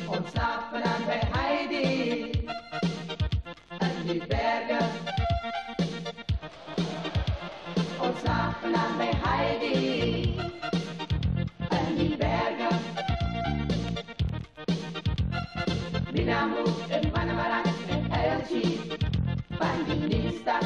Ontslapen aan bij Heidi en die bergen. Ontslapen aan bij Heidi en die bergen. Dinamu en Manamarak en Elchi van die stad.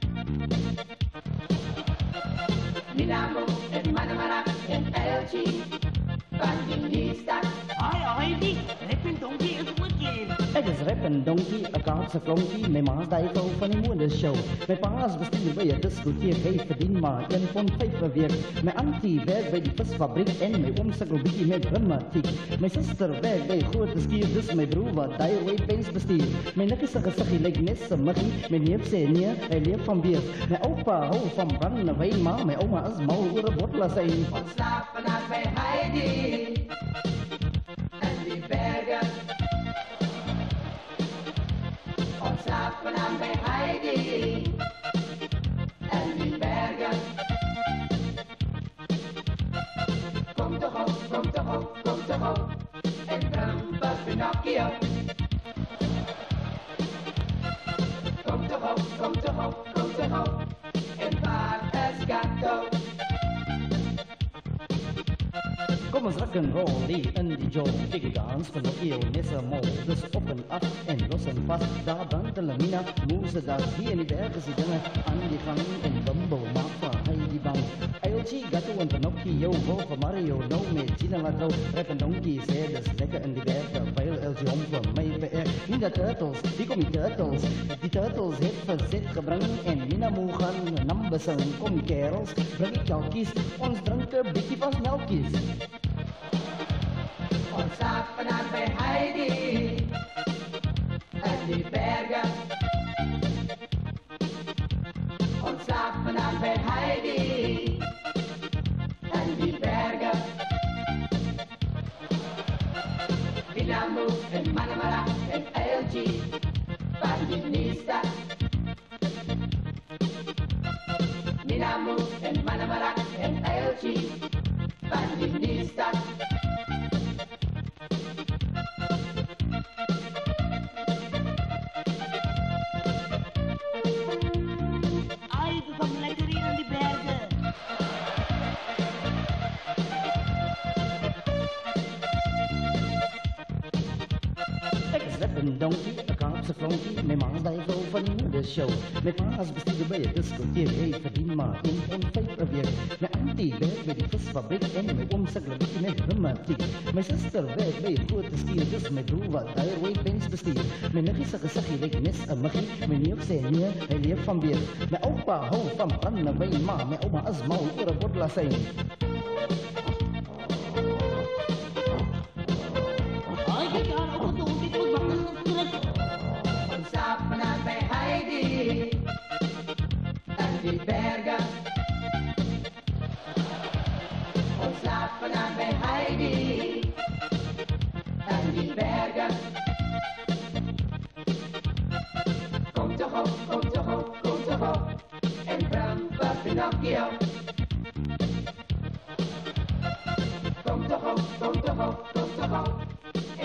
Dinamu en Manamarak en Elchi van die stad. Hi, Heidi, Rapping Donkey is wicked. Ek is Rapping Donkey, 'n Kaapse klonkie, my ma's die vrou van die modeshow. My pa's bestuur by 'n diskoteek, hy verdien maar 1.5 per week. My auntie werk by die visfabriek en my oom sukkel bietjie met reumatiek. My suster werk by groot skuur, dis my broer wat die weightbanks bestuur. My nikkie se gesiggie lyk net so muggie, my neef sê nee, hy leef van bier. My oupa hou van brandewyn, maar my ouma is mal oor 'n bottel asyn. Ontslapen aan bij Heidi en die bergen. Ontslapen aan bij Heidi en die bergen. Kom toch op, kom toch op, kom toch op en Trumpa Pinocchio. Kom toch op, kom toch op, kom toch op en Paard Escato. Kom ons rock'n'roll in die Joe. Big dance van Pinocchio, Nessa Mol. Dus op en af en los en vast. Daar dankt de Lamina, moeze daar. Hier in die bergen zie dingen aan die gang. En Bumbo maakt van Heidi bang. Elchi, Gatto en Pinocchio. Volgen Mario, nou met Gina Lato. Rapping Donkey, zei dus lekker in die bergen. Veel Elchi om van mij PR. Niet de turtles, die kom die turtles. Die turtles heeft verzet gebracht. En Mina moe gaan nambesen. Kom kerels, breng ik jou kies. Ons drinken, beetje van melkjes. Ontslapen aan bij Heidi en die bergen. Ontslapen aan bij Heidi en die bergen. Dinamu en Manamara en Elchi van die stad. Dinamu en Manamara en Elchi van die stad. Ai, we komen lekker hier in die bergen. Ek is Rapping Donkey, 'n Kaapse klonkie, my ma's die vrou van die modeshow. My pa's bestuur by 'n diskoteek, hy verdien maar 1.5 per week. My auntie werk by die visfabriek en my oom sukkel bietjie met reumatiek. My suster werk by 'n groot skuur, dis my broer wat die weightbanks bestuur. My nikkie se gesiggie lyk net 'n muggie, my neef sê nee, hy leef van bier. My oupa hou van brandewyn, maar my ouma is mal oor 'n bottel asyn. Ai, kijk aan, ook het donkey, ik moet wakker natuurlijk. Ontslapen aan bij Heidi en die bergen. Ontslapen aan bij Heidi en die bergen. Kom toch op, kom toch op, kom toch op en Trumpa Pinocchio. Kom toch op, kom toch op, kom toch op